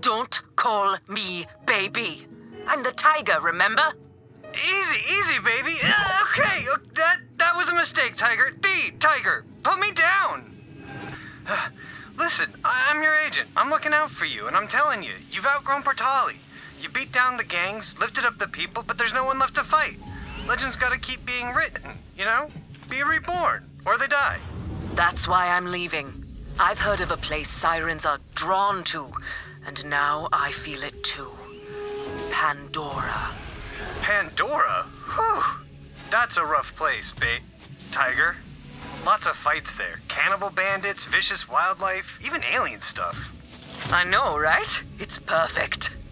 Don't call me baby. I'm the tiger, remember? Easy, baby. Okay, that was a mistake, Tiger. The Tiger, put me down. Listen, I'm your agent. I'm looking out for you, and I'm telling you, you've outgrown Portali. You beat down the gangs, lifted up the people, but there's no one left to fight. Legends gotta keep being written, you know? Be reborn, or they die. That's why I'm leaving. I've heard of a place sirens are drawn to, and now I feel it too. Pandora. Pandora? Whew. That's a rough place, Tiger. Lots of fights there. Cannibal bandits, vicious wildlife, even alien stuff. I know, right? It's perfect.